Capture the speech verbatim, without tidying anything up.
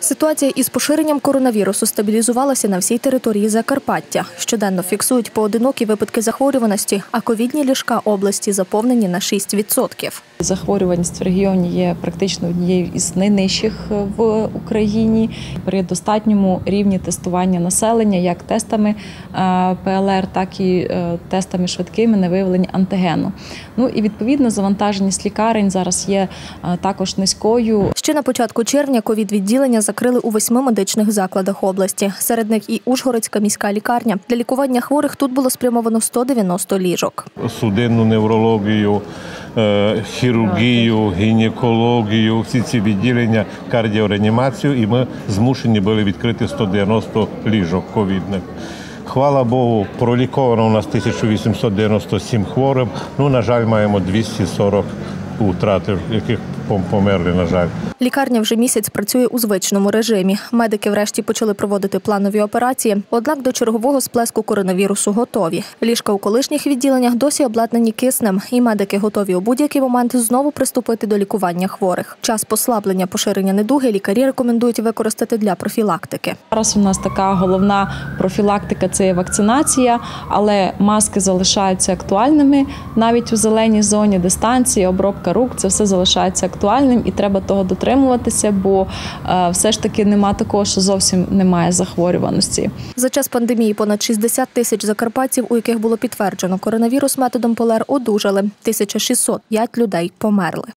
Ситуація із поширенням коронавірусу стабілізувалася на всій території Закарпаття. Щоденно фіксують поодинокі випадки захворюваності, а ковідні ліжка області заповнені на шість відсотків. Захворюваність в регіоні є практично однією із найнижчих в Україні. При достатньому рівні тестування населення як тестами ПЛР, так і тестами швидкими на виявлення антигену. Ну і відповідно завантаженість лікарень зараз є також низькою. Ще на початку червня ковід-відділення закрили у восьми медичних закладах області. Серед них і Ужгородська міська лікарня. Для лікування хворих тут було спрямовано сто дев'яносто ліжок. Судинну неврологію, хірургію, гінекологію, всі ці відділення, кардіореанімацію, і ми змушені були відкрити сто дев'яносто ліжок ковідних. Хвала Богу, проліковано у нас тисяча вісімсот дев'яносто сім хворих, ну, на жаль, маємо двісті сорок втрат, яких померли, на жаль. Лікарня вже місяць працює у звичному режимі. Медики врешті почали проводити планові операції, однак до чергового сплеску коронавірусу готові. Ліжка у колишніх відділеннях досі обладнані киснем, і медики готові у будь-який момент знову приступити до лікування хворих. Час послаблення поширення недуги лікарі рекомендують використати для профілактики. Зараз у нас така головна профілактика – це є вакцинація, але маски залишаються актуальними. Навіть у зеленій зоні дистанції, обробка рук – це все залишається актуальним і треба того дотримуватися, бо е, все ж таки нема такого, що зовсім немає захворюваності. За час пандемії понад шістдесят тисяч закарпатців, у яких було підтверджено коронавірус методом ПЛР, одужали. тисяча шістсот п'ять людей померли.